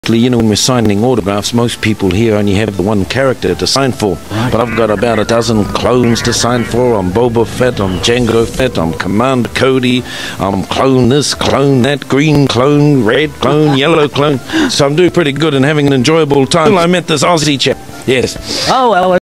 You know, when we're signing autographs, most people here only have the one character to sign for. Right. But I've got about a dozen clones to sign for. I'm BobaFett, I'm JangoFett, I'm CommanderCody, I'm clone this, clone that, green clone, red clone, yellow clone. So I'm doing pretty good and having an enjoyable time. I met this Aussie chap. Yes. Oh, well.